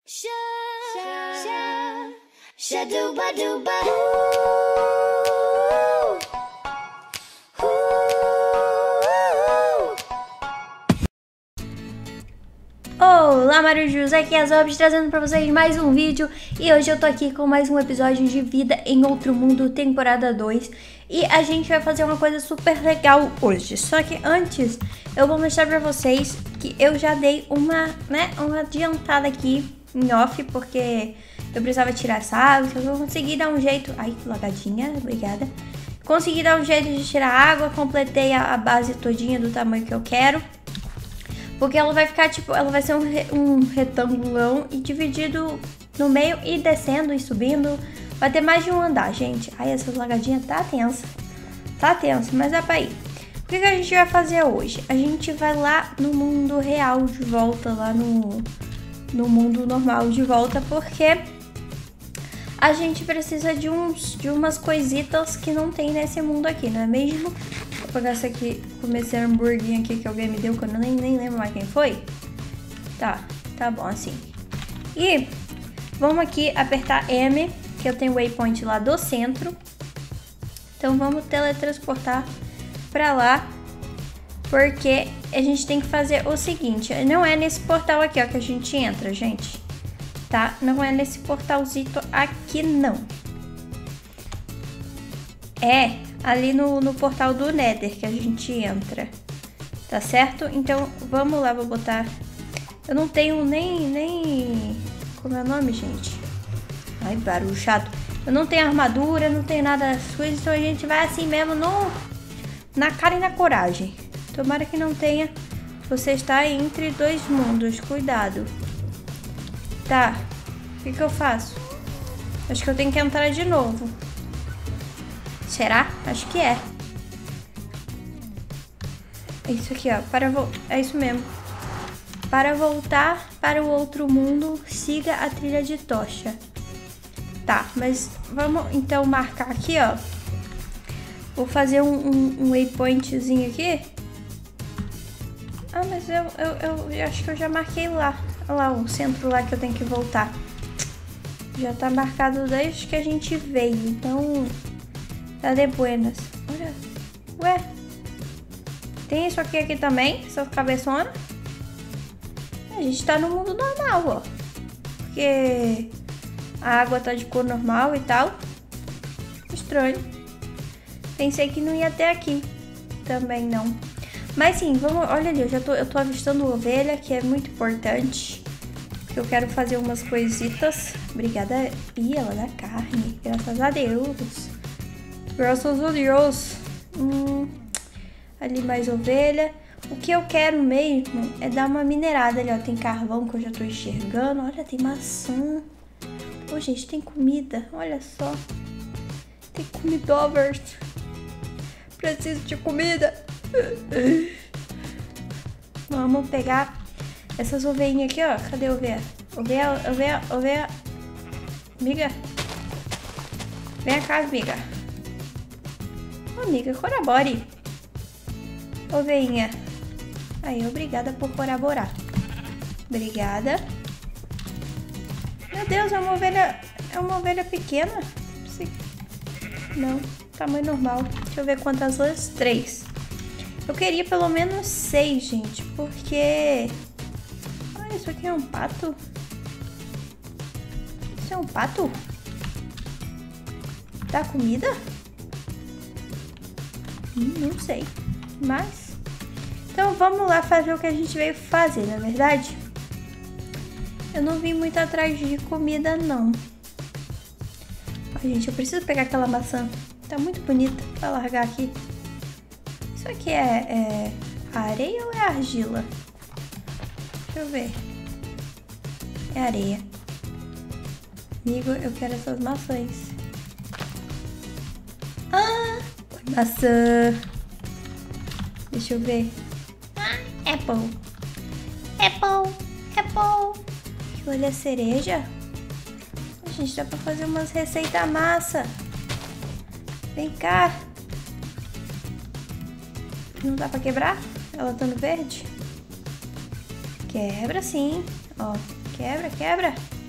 Olá, Marujus, aqui é a Zobs trazendo pra vocês mais um vídeo. E hoje eu tô aqui com mais um episódio de Vida em Outro Mundo, temporada 2. E a gente vai fazer uma coisa super legal hoje. Só que antes, eu vou mostrar pra vocês que eu já dei uma adiantada aqui em off, porque eu precisava tirar essa água, então eu vou conseguir dar um jeito. Ai, que lagadinha, obrigada. Consegui dar um jeito de tirar a água, completei a base todinha do tamanho que eu quero. Porque ela vai ficar, tipo, ela vai ser um retangulão e dividido no meio e descendo e subindo. Vai ter mais de um andar, gente. Ai, essa lagadinha tá tensa. Tá tensa, mas dá pra ir. O que a gente vai fazer hoje? A gente vai lá no mundo real de volta, lá no mundo normal de volta, porque a gente precisa de umas coisitas que não tem nesse mundo aqui, não é mesmo? Vou pegar esse aqui, comer esse hambúrguer aqui que alguém me deu, que eu nem lembro mais quem foi. Tá bom assim. E vamos aqui apertar M, que eu tenho o waypoint lá do centro. Então vamos teletransportar pra lá, porque a gente tem que fazer o seguinte. Não é nesse portal aqui, ó, que a gente entra, gente. Tá? Não é nesse portalzito aqui, não. É ali no portal do Nether que a gente entra. Tá certo? Então, vamos lá, vou botar... Eu não tenho nem... Como é o nome, gente? Ai, barulho chato. Eu não tenho armadura, não tenho nada das coisas, então a gente vai assim mesmo na cara e na coragem. Tomara que não tenha... Você está entre dois mundos, cuidado. Tá, o que eu faço? Acho que eu tenho que entrar de novo. Será? Acho que é. É isso aqui, ó. É isso mesmo. Para voltar para o outro mundo, siga a trilha de tocha. Tá, mas vamos então marcar aqui, ó. Vou fazer um waypointzinho aqui. Ah, mas eu acho que eu já marquei lá. Olha lá o centro lá que eu tenho que voltar. Já tá marcado desde que a gente veio, então... Tá de buenas. Olha. Ué. Tem isso aqui também, essas cabeçonas. A gente tá no mundo normal, ó. Porque a água tá de cor normal e tal. Estranho. Pensei que não ia ter aqui. Também não. Mas sim, vamos... Olha ali, eu tô avistando ovelha, que é muito importante. Porque eu quero fazer umas coisitas. Obrigada. Ih, ela dá carne. Graças a Deus. Graças a Deus. Ali mais ovelha. O que eu quero mesmo é dar uma minerada ali, ó. Tem carvão que eu já tô enxergando. Olha, tem maçã. Ô, gente, tem comida. Olha só. Tem comidovers. Preciso de comida. Vamos pegar essas ovelhinhas aqui, ó. Cadê a ovelha? Ovelha. Amiga. Vem cá, amiga. Amiga, colabore. Ovelhinha. Aí, obrigada por colaborar. Obrigada. Meu Deus, é uma ovelha pequena. Não, tamanho normal. Deixa eu ver quantas horas. 3. Eu queria pelo menos 6, gente. Porque... Ah, isso aqui é um pato? Isso é um pato? Dá comida? Não sei. Mas... Então vamos lá fazer o que a gente veio fazer, não é verdade? Eu não vim muito atrás de comida, não. Ó, gente, eu preciso pegar aquela maçã. Tá muito bonita. Pra largar aqui. Isso aqui é areia ou é argila? Deixa eu ver. É areia. Amigo, eu quero essas maçãs. Ah! Maçã. Deixa eu ver. Apple. Olha a cereja. Gente, dá pra fazer umas receitas massa. Vem cá. Não dá pra quebrar? Ela tá no verde? Quebra sim. Ó, quebra.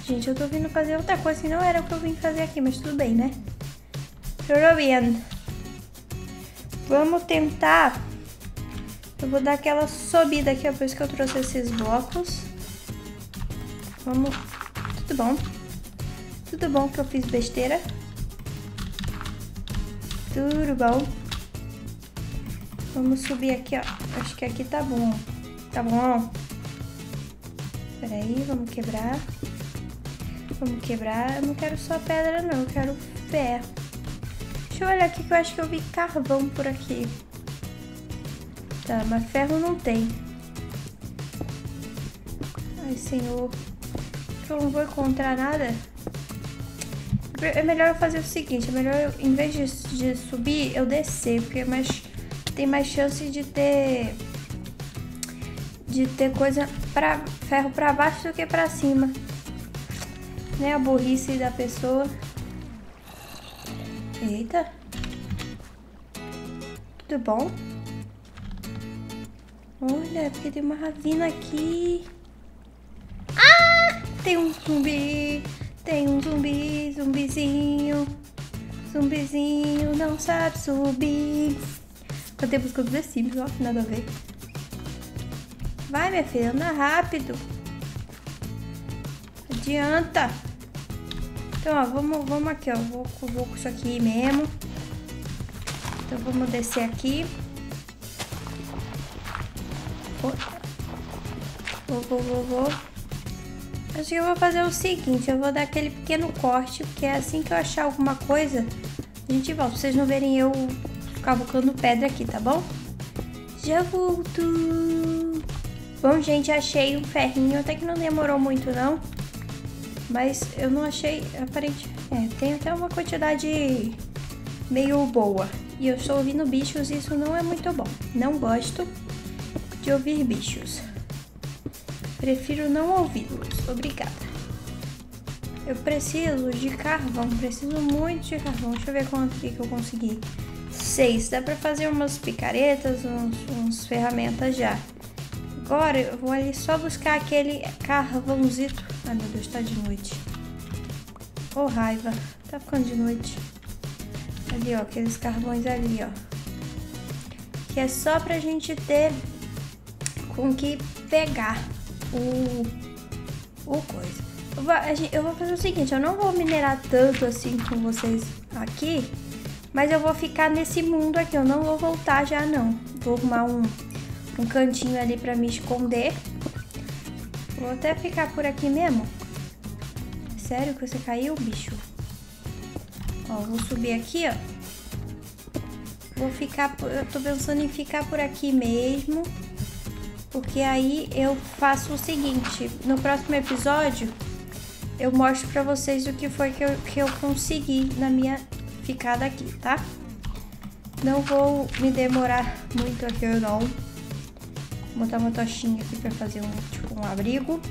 Gente, eu tô vindo fazer outra coisa que não era o que eu vim fazer aqui, mas tudo bem, né? Tudo bem. Vamos tentar. Eu vou dar aquela subida aqui, ó, por isso que eu trouxe esses blocos. Vamos. Tudo bom. Tudo bom que eu fiz besteira. Tudo bom. Vamos subir aqui, ó. Acho que aqui tá bom. Tá bom? Peraí, vamos quebrar. Vamos quebrar. Eu não quero só pedra, não. Eu quero ferro. Deixa eu olhar aqui que eu acho que eu vi carvão por aqui. Tá, mas ferro não tem. Ai, senhor. Eu não vou encontrar nada. É melhor eu fazer o seguinte. É melhor eu, em vez de subir, eu descer. Porque tem mais chance de ter coisa pra ferro pra baixo do que pra cima. Né? A burrice da pessoa. Eita. Tudo bom? Olha, porque tem uma ravina aqui. Ah! Tem um zumbi. Tem um zumbi. Zumbizinho. Zumbizinho não sabe subir. Cantei música do The Sims, ó. Nada a ver. Vai, minha filha. Anda rápido. Adianta. Então, ó. Vamos aqui, ó. Vou com isso aqui mesmo. Então, vamos descer aqui. Vou. Acho que eu vou fazer o seguinte, eu vou dar aquele pequeno corte, porque é assim que eu achar alguma coisa, a gente volta. Pra vocês não verem eu cavucando pedra aqui, tá bom? Já volto. Bom, gente, achei um ferrinho, até que não demorou muito, não. Mas eu não achei, aparente. Tem até uma quantidade meio boa. E eu estou ouvindo bichos e isso não é muito bom. Não gosto de ouvir bichos. Prefiro não ouvi-los. Obrigada. Eu preciso de carvão. Preciso muito de carvão. Deixa eu ver quanto que eu consegui. 6. Dá pra fazer umas picaretas, uns ferramentas já. Agora eu vou ali só buscar aquele carvãozito. Ai, meu Deus, tá de noite. Oh, raiva. Tá ficando de noite. Ali, ó. Aqueles carvões ali, ó. Que é só pra gente ter com que pegar o coisa. Eu vou fazer o seguinte, eu não vou minerar tanto assim com vocês aqui, mas eu vou ficar nesse mundo aqui, eu não vou voltar já não. Vou arrumar um cantinho ali pra me esconder. Vou até ficar por aqui mesmo. Sério que você caiu, bicho? Ó, vou subir aqui, ó. Eu tô pensando em ficar por aqui mesmo. Porque aí eu faço o seguinte, no próximo episódio eu mostro pra vocês o que foi que eu consegui na minha ficada aqui, tá? Não vou me demorar muito aqui não. Vou botar uma tochinha aqui pra fazer um abrigo.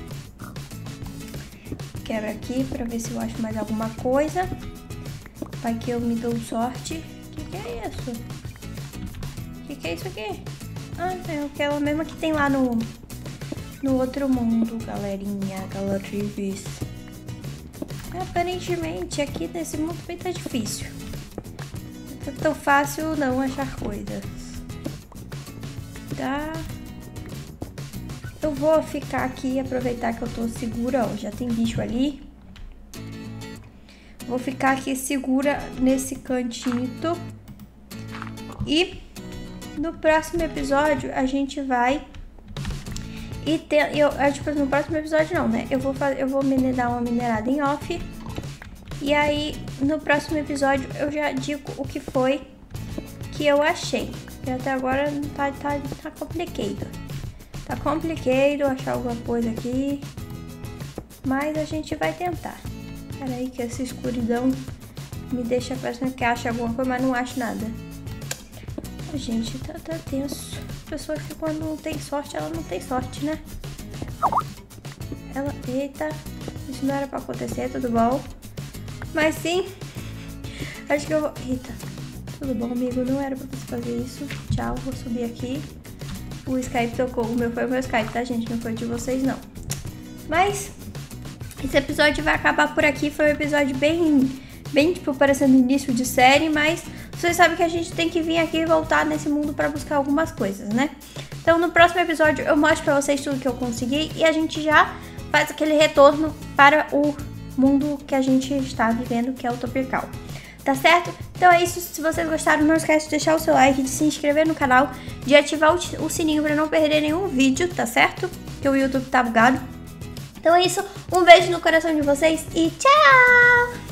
Quebra aqui pra ver se eu acho mais alguma coisa. Vai que eu me dou sorte. Que é isso? Que é isso aqui? Ah, é aquela mesma que tem lá no outro mundo, galerinha, galerives. Aparentemente aqui nesse mundo também tá difícil. Não é tão fácil não achar coisas. Tá? Eu vou ficar aqui e aproveitar que eu tô segura, ó. Já tem bicho ali. Vou ficar aqui segura nesse cantinho. E no próximo episódio a gente vai no próximo episódio não, né? Eu vou dar uma minerada em off. E aí no próximo episódio eu já digo o que foi que eu achei. E até agora tá complicado. Tá complicado achar alguma coisa aqui. Mas a gente vai tentar. Peraí que essa escuridão me deixa parecendo que acha alguma coisa, mas não acho nada. Gente, tá tenso. A pessoa que quando não tem sorte, ela não tem sorte, né? Eita, isso não era pra acontecer, tudo bom? Mas sim, acho que eu vou... Eita, tudo bom, amigo? Não era pra você fazer isso. Tchau, vou subir aqui. O Skype tocou. Foi o meu Skype, tá, gente? Não foi de vocês, não. Mas esse episódio vai acabar por aqui. Foi um episódio bem tipo, parecendo início de série, mas vocês sabem que a gente tem que vir aqui e voltar nesse mundo pra buscar algumas coisas, né? Então no próximo episódio eu mostro pra vocês tudo que eu consegui e a gente já faz aquele retorno para o mundo que a gente está vivendo, que é o Tropical. Tá certo? Então é isso. Se vocês gostaram, não esquece de deixar o seu like, de se inscrever no canal, de ativar o sininho pra não perder nenhum vídeo, tá certo? Que o YouTube tá bugado. Então é isso. Um beijo no coração de vocês e tchau!